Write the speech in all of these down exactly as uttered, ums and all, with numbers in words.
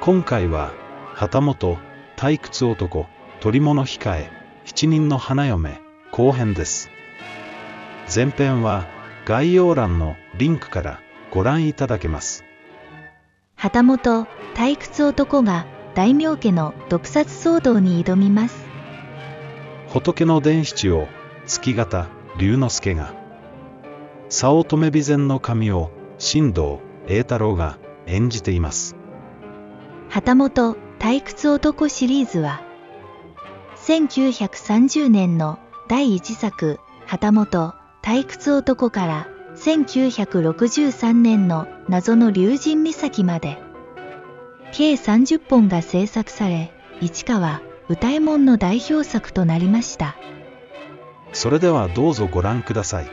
今回は旗本退屈男捕物控え七人の花嫁後編です。前編は概要欄のリンクからご覧いただけます。 旗本退屈男が大名家の毒殺騒動に挑みます。 仏の伝七を月形龍之介が、早乙女備前の神を新藤栄太郎が演じています。 旗本退屈男シリーズはせんきゅうひゃくさんじゅうねんのだいいちさく旗本退屈男からせんきゅうひゃくろくじゅうさんねんの謎の竜神岬まで計さんじゅっぽんが制作され、市川歌右衛門の代表作となりました。 それではどうぞご覧ください。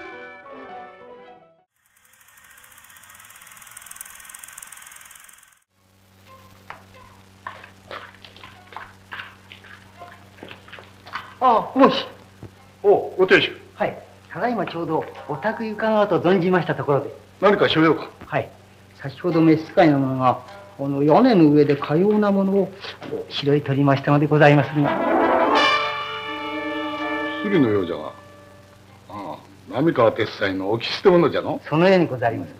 ああ、もし。 おう、ご亭主。 はい。ただいまちょうどお宅伺おうと存じましたところで。 何かしようか。 はい。先ほど召使いの者が、この屋根の上でかようなものを拾い取りましたのでございますが。 薬のようじゃが。ああ、浪川鉄斎の置き捨て物じゃの。 そのようにございます。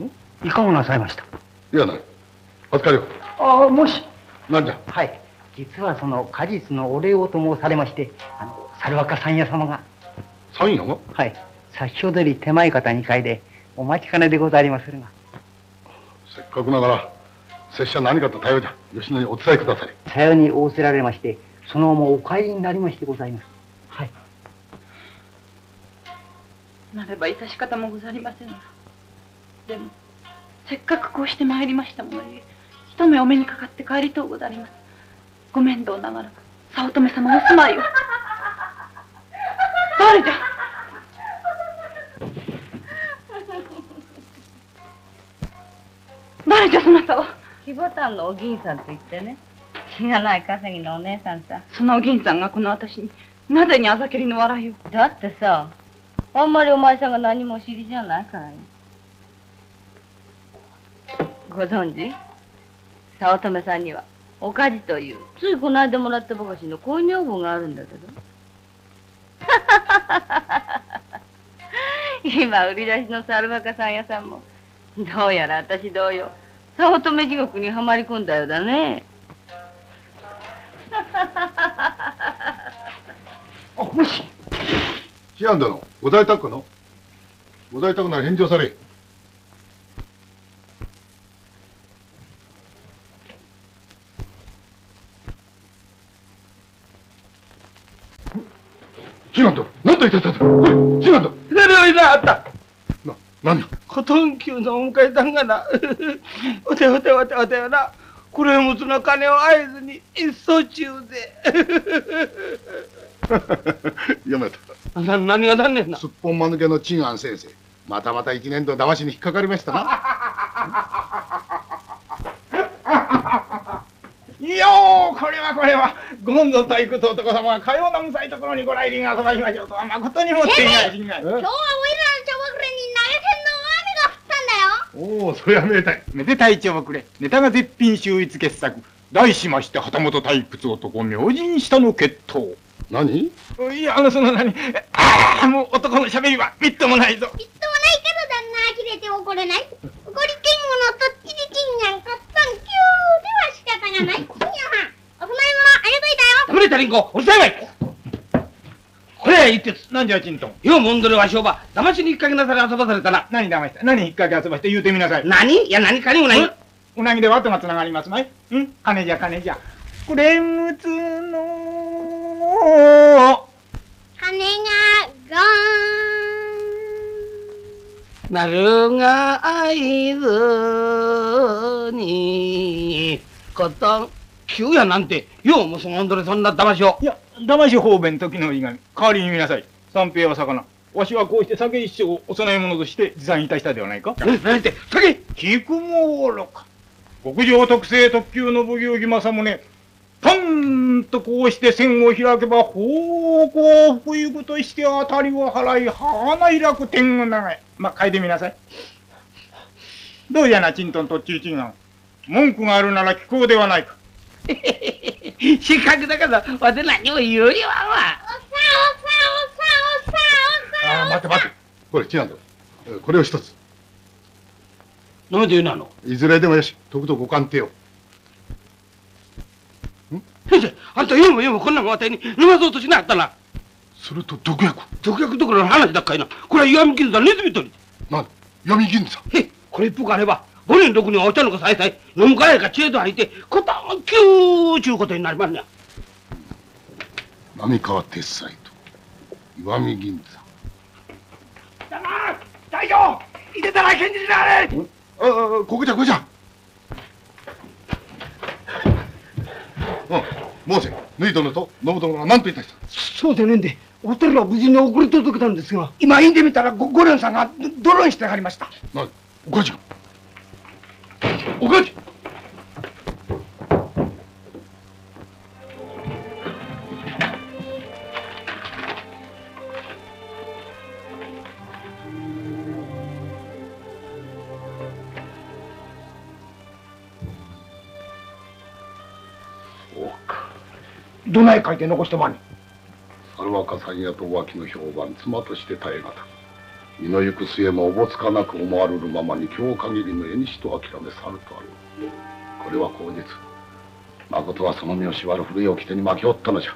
んいかがなさいました。 いやない。預かりよ。 ああ、もし。 何じゃ。 はい。実はその果実のお礼をと申されまして、あの、猿若三屋様が。 三屋が。 はい。先ほどより手前方に階でお待ちかねでございまするが。 せっかくながら、拙者何かと頼りじゃ。吉野にお伝えください。 さように仰せられまして、そのままお帰りになりましてございます。はい。 なれば致し方もござりませんが、でもせっかくこうして参りましたものに、一目お目にかかって帰りとうござります。ご面倒ながら早乙女様お住まいを。誰じゃ。誰じゃそなたは。 木ボタンのお銀さんと言ってね、気がない稼ぎのお姉さんさ。 そのお銀さんがこの私になぜにあざけりの笑いを。 だってさ、あんまりお前さんが何もお知りじゃないからね。ご存知、早乙女さんにはおかじというついこの間もらったばかしの恋女房があるんだけど。今売り出しの猿若さん屋さんもどうやら私同様早乙女地獄にはまり込んだようだね。 あ、もし。 思案殿、ご在宅かの。ご在宅なら返事をされ。思案殿、何と言ってたんだ。おい、思案殿。 誰をいなあった。 な、何。 コトン級のお迎えたんがな。おておておておてよな。これ持つの金を合図に一層中で。 やめた。 な、何がなんねんな。 すっぽんまぬけの陳安先生。またまた一年度騙しに引っかかりましたな。 いやー、これはこれは、ご本尊体育と男様がかようなむさいところにご来臨遊ばしましょうとは誠にもっていないしんがい。 今日はおいらのちょぼくれに投げ銭の雨が降ったんだよ。 おお、そりゃめでたい。 めでたいちょぼくれ、ネタが絶品秀逸傑作。題しまして、旗本退屈男、明神下の決闘。 何？ いや、あの、その何、ああ、もう男の喋りはみっともないぞ。 みっともないけど旦那呆れて怒れない。怒り剣語のとっちり金がかったんきゅうでは仕方がない。金谷さん、お供え物あげといたよ。 くれたりんこ、おさえばい。これは一徹、なんじゃちんとん。ようもんどれは商売、騙しに引っ掛けなされ遊ばされたな。 何騙した、何引っ掛け遊ばして言うてみなさい。 何？いや、何かにもない。 うなぎでわとがつながりますまい。ん金じゃ金じゃ。これむつの金がゴーン。 なるが合図に、ことん、急やなんて、ようもそのんどれそんな騙しを。 いや、騙し方便時の折り紙。代わりに見なさい。三平は魚。わしはこうして酒一升をお供え物として持参いたしたではないか。 え、何って、酒聞くもろか。極上特製特級の奉行儀正宗。パンとこうして線を開けば、方向福行として当たりを払い、花開く天狗長い。まあ、書いてみなさい。どうじゃな、チントンとっちゅうちんがん。 文句があるなら聞こうではないか。 せっかくだからわて何も言うよりはわ。 おさおさおさおさおさ。 ああ、待って待って。これ、違うんだ。これを一つ。 なんで言うなの。 いずれでもよし、とくとご鑑定を。 先生、あんた読む読むこんなもんわたに飲まそうとしなかったな。 すると毒薬。 毒薬どころの話だっかいな。これは石見銀山ネズミ捕り。 なんで闇銀座。 へっ、これ一服あれば五年六年お茶のかさえさえ飲むかやか知恵と入ってこたんきゅうちゅうことになりますね。 浪川鉄斎と石見銀座。 だな大将いてたら返事であれ。 ああ、ここじゃここじゃ。うん、申せ、縫い殿と信殿は何といたした。 そうでねんで、お二人は無事に送り届けたんですが、今院で見たらご五連さんがドローンしてはりました。 な、おかじが。おかじ。 どない書いて残してまんねん。 猿若さんやと脇の評判、妻として耐え難く身の行く末もおぼつかなく思われるままに今日限りの縁と諦め去るとある。これは口実。まことはその身を縛る古い掟に巻きおったのじゃ。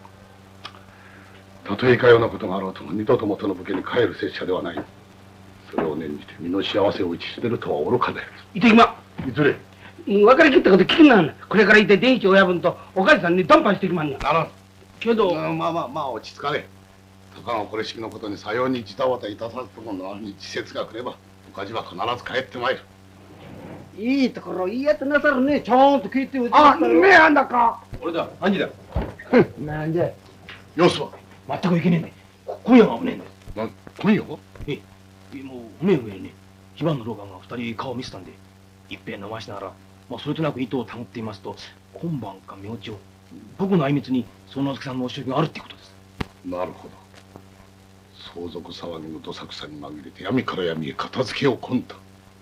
たとえいかようなことがあろうとも二度と元の武家に帰る拙者ではない。それを念じて身の幸せを打ち捨てるとは愚かである。 いてきま。 いずれ分かりきったこと聞くな。これからいて伝一親分とおかじさんに談判してきまんな。 ならん。 けど、 まあまあまあ落ち着かれ。たかがこれしきのことにさようにじたわたいたさずとものに時節が来ればおかじは必ず帰ってまいる。 いいところいいやってなさるね。ちゃんと聞いておいて。 あ、目あんだか。俺だ、兄だ。 なんじゃ。 様子は全くいけねえんで。今夜が危ねえんです。 な、今夜はええ、もう目上にね、非番の老眼が二人顔を見せたんで、いっぺん飲ましながら、まあそれとなく糸をたぐっていますと、今晩か明朝、僕のあいみつにその之助さんのお仕置きがあるっていうことです。 なるほど。相続騒ぎのどさくさに紛れて闇から闇へ片付けを込んだ。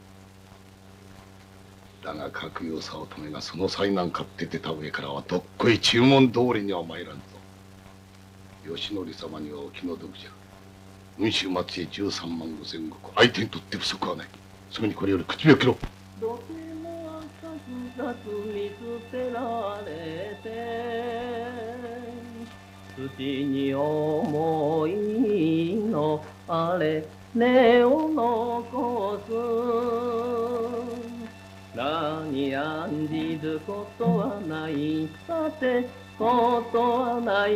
だが各有早乙女がその災難買って出た上からはどっこい注文通りには参らんぞ。義則様にはお気の毒じゃ。雲州松江十三万五千石相手にとって不足はない。すぐにこれより口火を切ろう。 どても赤く見捨てられて土に思いのあれ根を残す。何案じることはないさてことはない。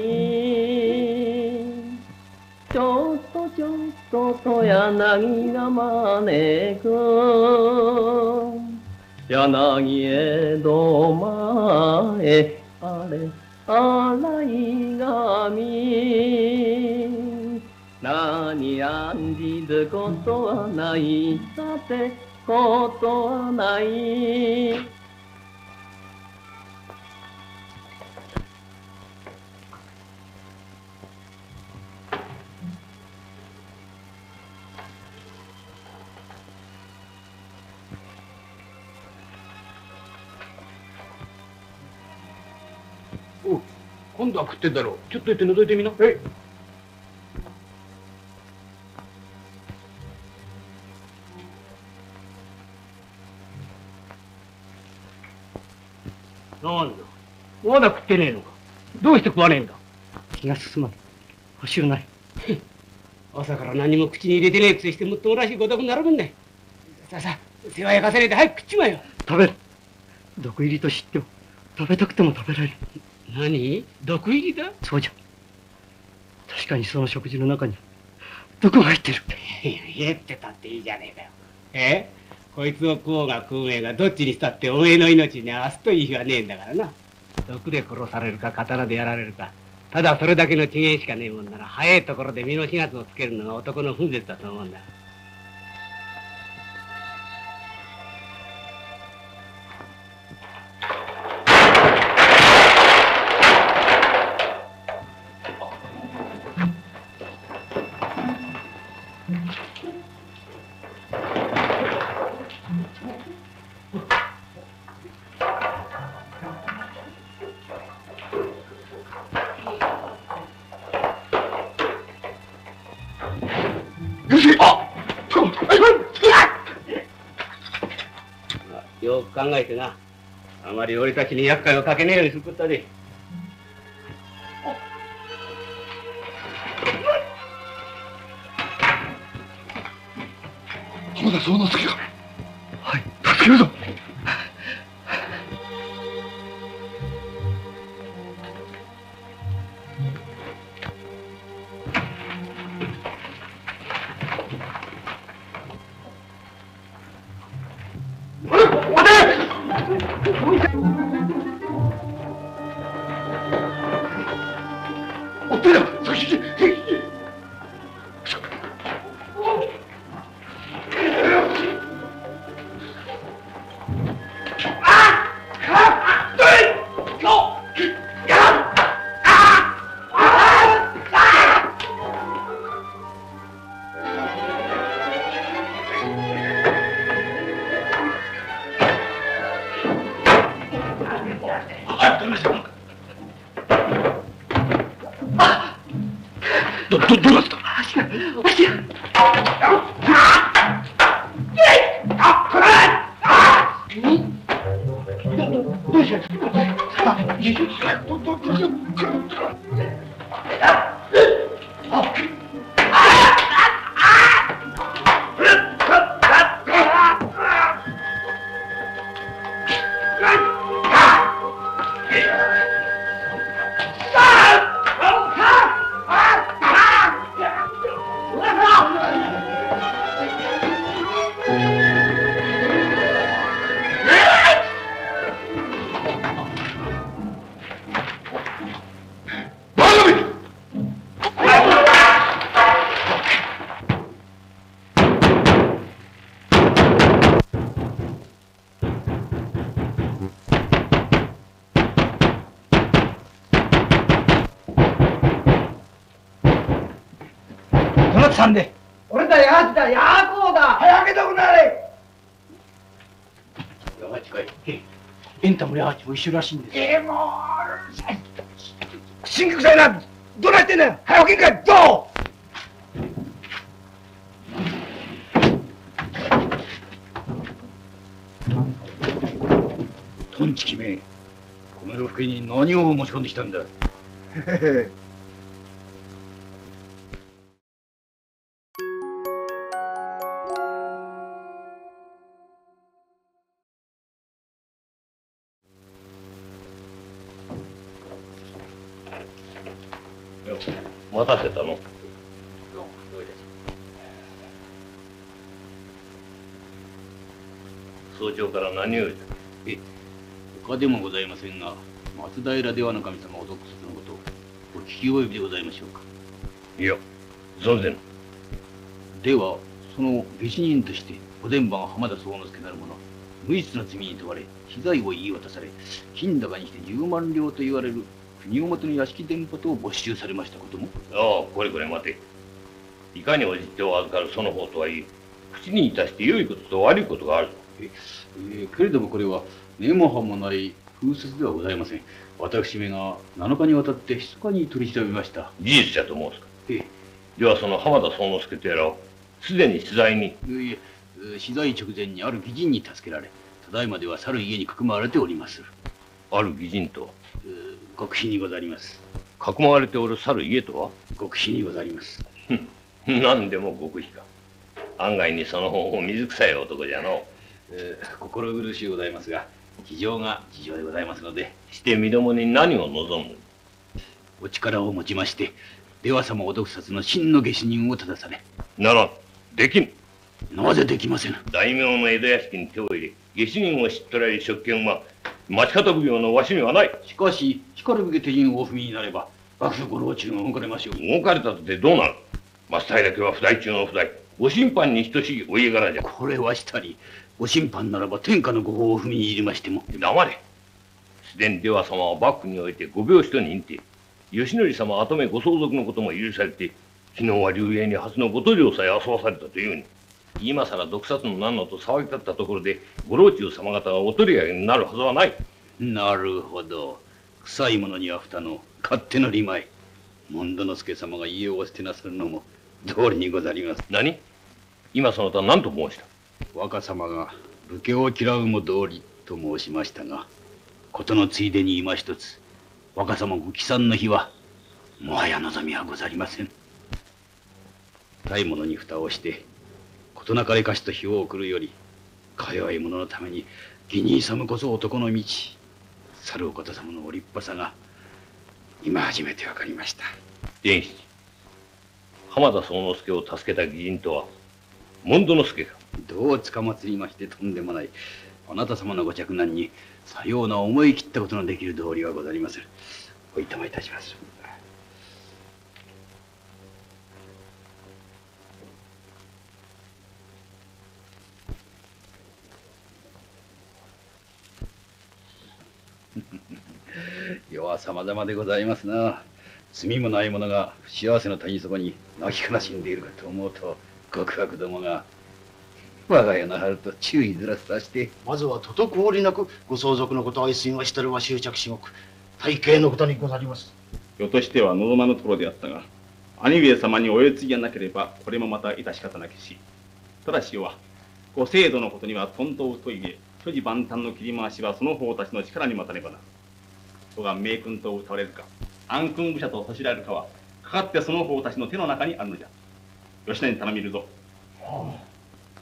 ちょっとちょっとと柳が招く。柳江戸前あれ洗い髪。何案じることはないさてことはない。 お、今度は食ってんだろう。ちょっと行って覗いてみな。はい。なんだ、まだ食ってねえのか。どうして食わねえんだ。 気が進まない。走るない。 朝から何も口に入れてねえくせしてもっともらしいごとくなるもんね。さあさあ、世話焼かせねえで早く食っちまえよ。 食べる。毒入りと知っても食べたくても食べられる。 何？毒入りだ？ そうじゃ。確かにその食事の中に毒が入ってる。 いや、言ってたっていいじゃねえかよ。え？こいつを食おうが食うめえがどっちにしたっておめえの命に明日という日はねえんだからな。毒で殺されるか刀でやられるか、ただそれだけの違いしかねえもんなら早いところで身の始末をつけるのが男の風絶だと思うんだ。 よく考えてな。あまり俺たちに厄介をかけねえようにすることだで。 浜田宗之助が。はい、助けるぞ。 俺だ、ヤーチだ、ヤーコーだ。早けどくなれ。 ヤーチかい。 エンタもヤーチも一緒らしいんです。ええ、もう。口に臭いな。どないしてんねん。早けんかい、どう。トンチキめ、この夜更けに何を持ち込んできたんだ。へへ。 待たせたの？早朝から何を言う？ え、他でもございませんが、松平出羽の神様お毒殺のこと、お聞き及びでございましょうか。 いや、存ぜぬ。 では、その下手人として、お伝番浜田宗之助なる者、無実の罪に問われ、死罪を言い渡され、金高にしてじゅうまん両と言われる国表の屋敷電波と没収されましたことも。 ああ、これこれ待て。いかに応じてお預かるその方とはいえ、口にいたして良いことと悪いことがあるぞ。 え、えー、けれどもこれは根も葉もない風説ではございません。私めがなのかにわたって密かに取り調べました。 事実じゃと申すか。 ええ。 ではその浜田宗之助とやらをすでに取材に。 いえ、取材直前にある義人に助けられ、ただいまでは去る家にかくまわれております。 ある義人とは？ 極秘にござります。 かくまわれておる去る家とは？ 極秘にござります。 何でも極秘か。案外にその方法水臭い男じゃの。 えー、心苦しゅうございますが、事情が事情でございますので。 して身どもに何を望む？ お力をもちまして、出羽様お毒殺の真の下手人を正され。 ならん。できん。 なぜできません？ 大名の江戸屋敷に手を入れ、下手人を知っとられる職権は町方奉行のわしにはない。 しかし、しかるべき手陣をお踏みになれば、幕府ご老中が動かれましょう。 動かれたとてどうなる？松平家は不代中の不代。ご審判に等しいお家柄じゃ。 これはしたり、ご審判ならば天下のご法を踏みに入れましても。 黙れ。すでに出羽様は幕府においてご病死と認定。義則様跡目ご相続のことも許されて、昨日は龍英に初のご塗料さえ遊ばされたというに。今さら毒殺の何のと騒ぎ立ったところで、ご老中様方がお取り上げになるはずはない。 なるほど。臭いものには蓋の勝手の利前。門戸之助様が家をお捨てなさるのも通りにござります。 何？今その他何と申した？ 若様が武家を嫌うも道理と申しましたが、ことのついでに今一つ、若様ご帰参の日はもはや望みはござりません。大物に蓋をして事なかれかしと日を送るより、か弱い者のために義に勇むこそ男の道。去るお方様のお立派さが今初めて分かりました。 伝七、浜田宗之助を助けた義人とは門戸之助か。 どうつかまつりましてとんでもない。あなた様のご着難にさような思い切ったことのできる道理はござりません。おいとまいたします。世は様々でございますな。罪もない者が不幸せの谷底に泣き悲しんでいるかと思うと、極悪どもが我が家の春と注意ずらさして、 まずは滞りなくご相続のことを済みましたるは執着至極大計のことにござります。 世としては望まぬところであったが、兄上様にお世継ぎがなければこれもまた致し方なきし。ただし世はご制度のことにはとんと疎いげ、諸事万端の切り回しはその方たちの力に待たねばな。人が名君と謳われるか暗君武者とさしられるかはかかってその方たちの手の中にあるのじゃ。吉野に頼みるぞ。はあ、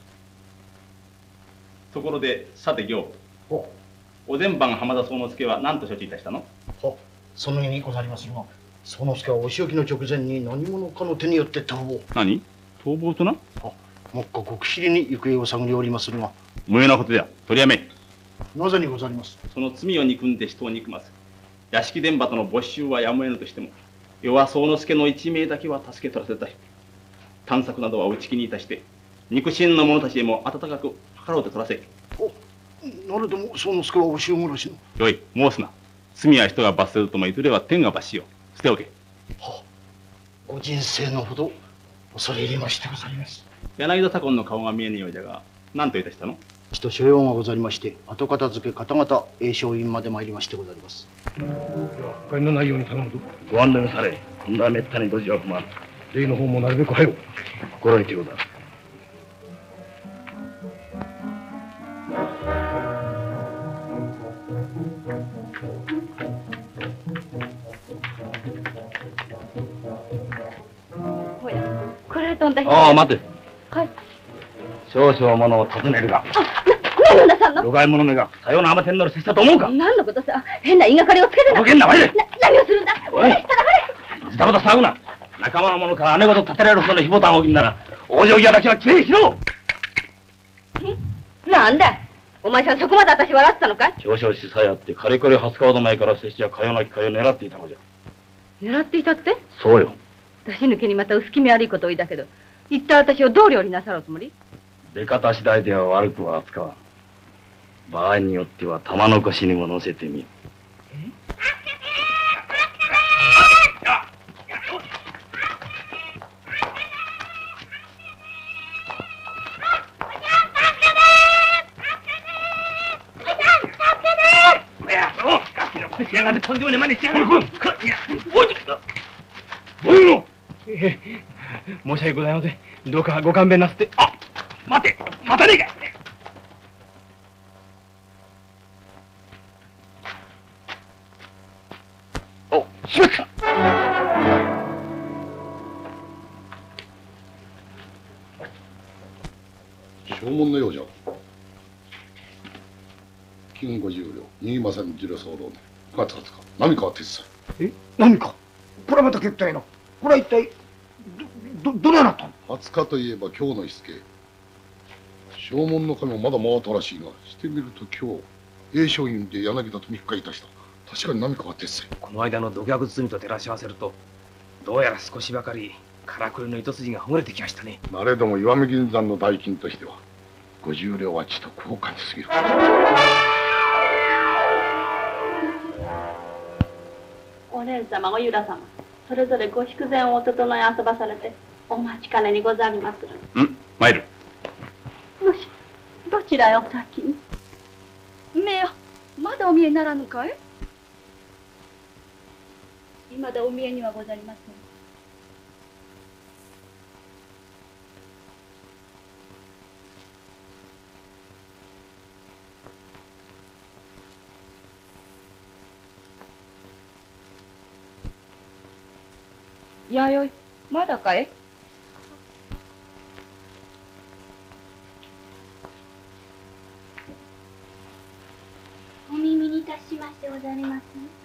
ところでさて行、お前番浜田宗之助は何と処置いたしたの？ はその意にござりますが、宗之助はお仕置きの直前に何者かの手によって逃亡。 何？逃亡とな？ は目下極秘裏に行方を探りおりまするが。 無用なことじゃ。取りやめ。 なぜにござります？ その罪を憎んで人を憎まず、屋敷伝馬との没収はやむを得ぬとしても、世は宗之助の一命だけは助け取らせたい。探索などは打ち切りにいたして、肉親の者たちへも温かく計ろうて取らせ。 お、なれども宗之助はお塩殺しの。 よい、申すな。罪は人が罰せるともいずれは天が罰しよう。捨ておけ。 はご人生のほど恐れ入りましてございます。 柳田左近の顔が見えぬようじゃが、何といたしたの？ ちと所用がござりまして、後片付け方々栄翔院まで参りましてござります。 不快のないように頼むぞ。 ご案内され、こんなめったにドジは不満。 例の方もなるべく早う。 心得てようだ。 ほや、これ飛んだ人。 ああ、待て。 はい。 少々ものを尋ねるが。 何をなさんの？ 路外者めがさような甘天なる接したと思うか？ 何のことさ、変な言いがかりをつけるな。 とぼけんな、前で。 な、何をするんだ？おい、したらジタバタ騒ぐな。仲間の者から姉ごと立てられるほどの誹謗談をおきなら、往生際だけはきれいにしろ。 なんだお前さん、そこまで私笑ってたのかい？ 少々しさえあって、かれこれはつかほど前から拙者はかよなきかよを狙っていたのじゃ。 狙っていたって？ そうよ。 出し抜けにまた薄気味悪いことを言いだけど、一体私をどう料理なさるおつもり？ 出方次第では悪くは扱わん。場合によっては玉の腰にも乗せてみる。しやがってとんでもねえ真似しやがる。 おいの。ええ、申し訳ございません。どうかご勘弁なすって。 あ、待て、待たねえか。お、しまった。 証文のようじゃ。金五十両、新政の次郎騒動でくがつはつか、浪川鉄斎。 え、何かこれはまた決定の。これは一体ど、ど、どれなったの？ はつかといえば今日の日付。証文の紙もまだ回ったらしいが、してみると今日、栄翔院で柳田と密会いたした。確かに浪川鉄斎。 この間の土逆罪と照らし合わせると、どうやら少しばかりからくりの糸筋がほぐれてきましたね。 なれども石見銀山の代金としては、五十両はちと高価にすぎる。 お蓮様、お由良様、それぞれご祝膳をお整え遊ばされて、お待ちかねにござりまする。 ん、参る。 よし、どちらへお先に？目よ、まだお見えにならぬかい？今でお見えにはござりません。 弥生、まだかい？ お耳にいたしましてございます。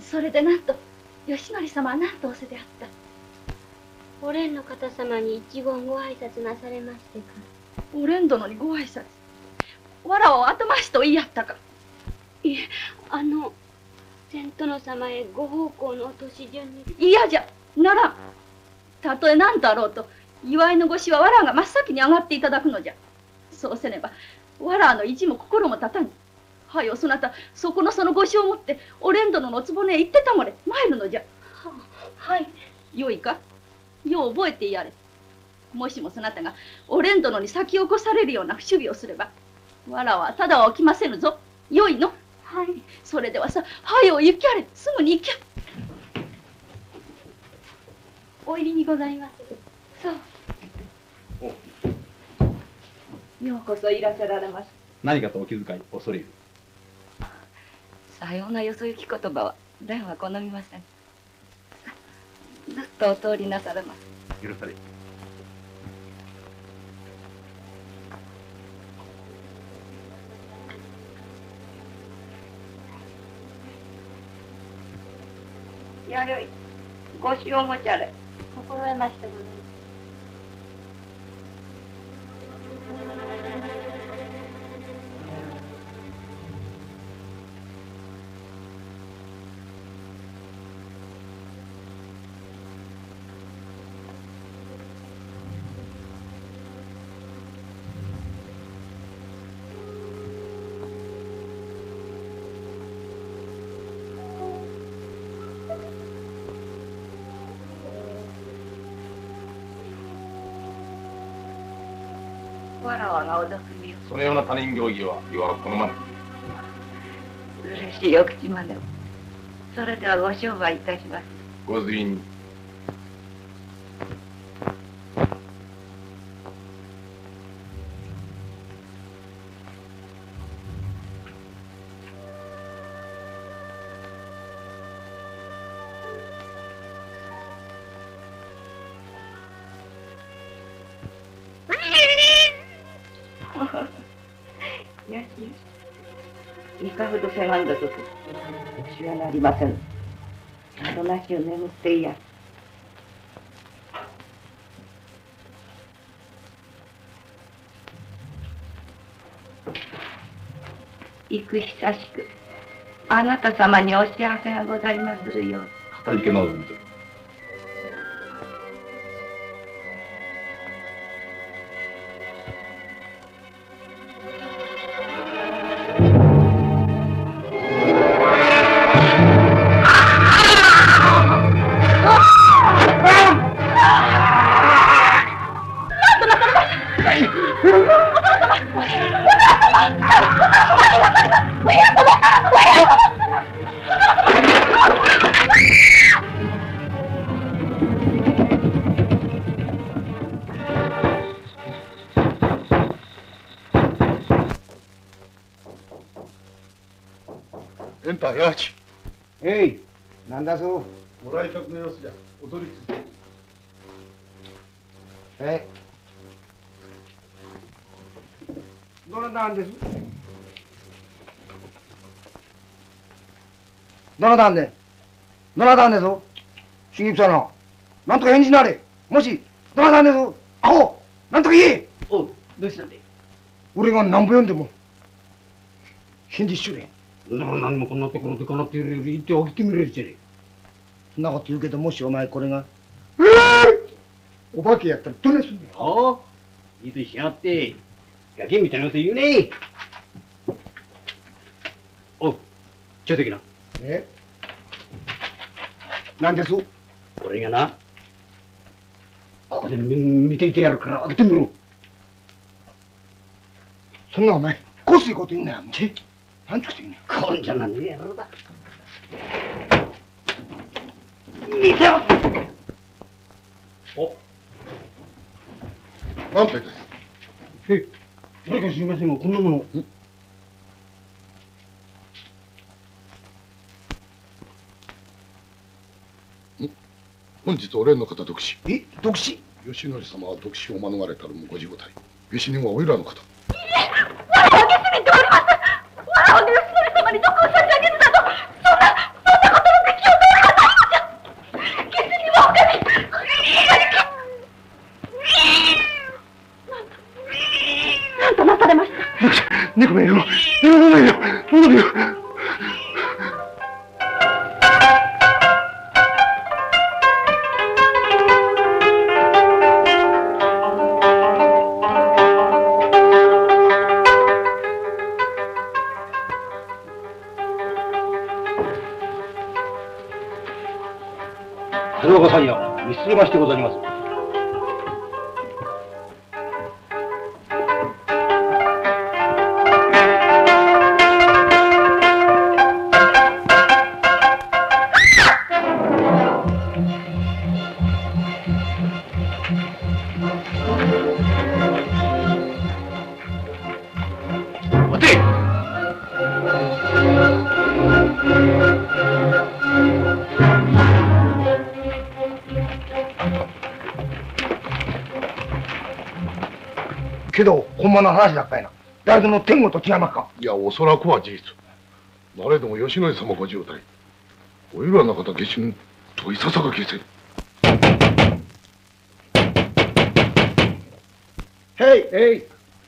それでなんと、吉典様は何と仰せであった？ お蓮の方様に一言ご挨拶なされましてか。 お蓮殿にご挨拶。わらわを後回しと言いやったか。 いえ、あの、千殿様へご奉公のお年順に。 嫌じゃ、ならん。たとえ何とあろうと、祝いのごしはわらわが真っ先に上がっていただくのじゃ。そうせねば、わらわの意地も心も立たぬ。はよ、そなた、そこのそのごしを持って、お蓮殿のおつぼねへ行ってたもれ、参るのじゃ。 は、はい。 よいか？よう覚えてやれ。もしもそなたがお蓮殿に先を越されるような不守備をすれば、わらわはただは起きませぬぞ。よいの？ はい。 それではさ、はよ行きゃれ、すぐに行きゃ。 お入りにございます。そう。 ようこそいらせられまし。 何かとお気遣い恐れ入る。 さようなよそ行き言葉は蓮は好みません。ずっとお通りなされます。 許され。 やよい、ごしを持ちゃれ。 心得ましたございます。 わらわがお毒みを。 そのような他人行儀は余は好まぬ。 嬉しいお口までも。それではご商売いたします。 ご随に。 よしよし。いかほどせがんだとて、私はなりません。あどなしを眠っていや。幾久しく、あなた様にお幸せがございまするよう。 語りけなど見てる。 エンターヤーチ。 えい、なんだそう。 ご来客の様子じゃ。お取りつけ。 え、どなたんです？どなたんで？どなたんです？新吉さんの。なんとか返事なれ。もし、どなたんです？アホ、なんとか言え。 おう、どうしたんで？ 俺が何ぼ読んでも、返事しちゅうれん。 だから何もこんなところでかなっているより言って起きてみれるじゃねえ。 そんなこと言うけど、もしお前これが、えー、お化けやったらどねすんだよ。 ああ、いいとしやがって。ガキみたいなこと言うねえ。おう、ちょいときな。 え？なんです？ 俺がな、ここで見ていてやるから開けてみろ。 そんなお前、こすいこと言うんだよ。ちなんとして言うんだよ。 こんじゃなんねえやろだ。見てよ。 お。なんてです。 え、誰か知りませんが、こんなもの。ん？ 本日お連の方独死。 え、独死？ 吉典様は独死を免れたるもごじご体。下手人はおいらの方。 わらわげすぎております。わらわが吉典様に毒を差し上げるなど、そんな、そんなことのできようがございません。下手人は他に、なんとなされました。 猫めいるわ。猫めいるわ。猫めいるわ。 鶴岡さんや見捨てましてございます。待て。 けど、ほんまの話だったいな。誰でも天狗と違いますか？ いや、おそらくは事実。誰でも吉典様ご重体。おいらの方下手人といささか消せ。 へいへい。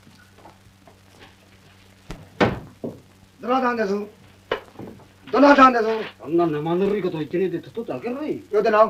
どなたんです？どなたんです？ そんな生ぬるいこと言ってねえでとっとと開けろい。 よてな。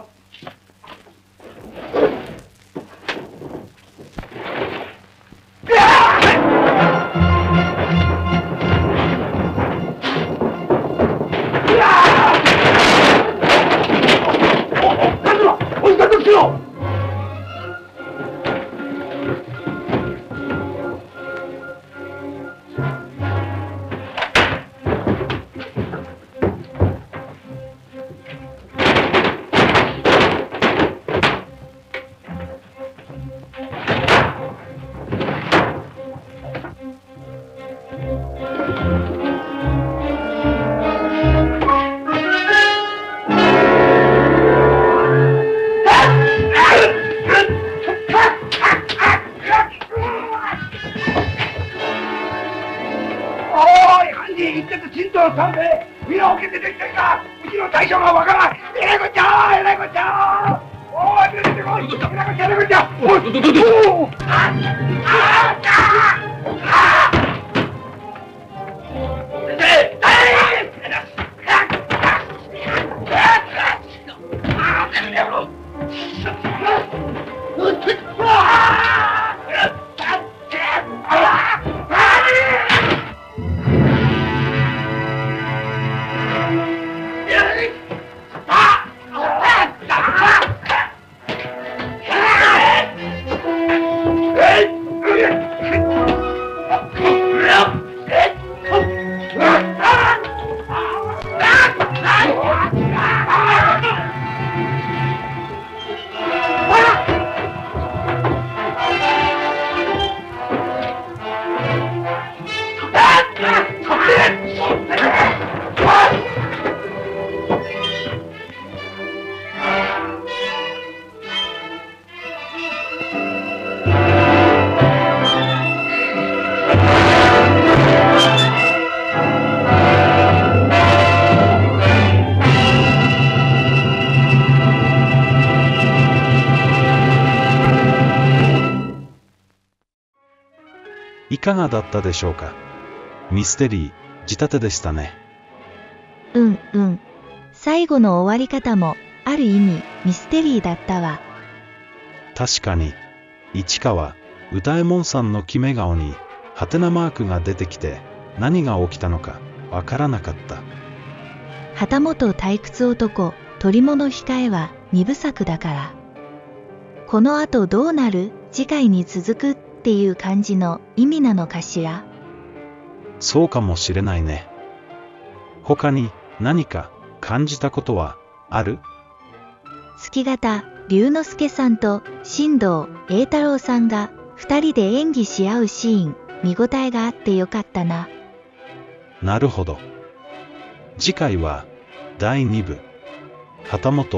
いかがだったでしょうか。ミステリー仕立てでしたね。 うんうん。最後の終わり方もある意味ミステリーだったわ。 確かに市川歌右衛門さんの決め顔にハテナマークが出てきて何が起きたのかわからなかった。 旗本退屈男捕物控えは二部作だから、この後どうなる次回に続くっていう感じの意味なのかしら。 そうかもしれないね。他に何か感じたことはある？ 月形龍之介さんと新藤栄太郎さんが二人で演技し合うシーン、見応えがあってよかったな。 なるほど。次回はだいに部旗本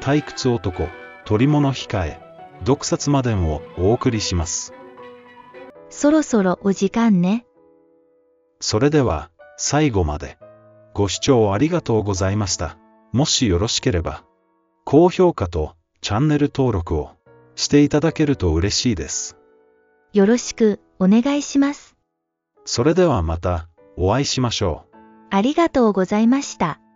退屈男、取り物控え、毒殺魔伝をお送りします。 そろそろお時間ね。 それでは、最後までご視聴ありがとうございました。もしよろしければ、高評価とチャンネル登録をしていただけると嬉しいです。 よろしくお願いします。 それではまたお会いしましょう。 ありがとうございました。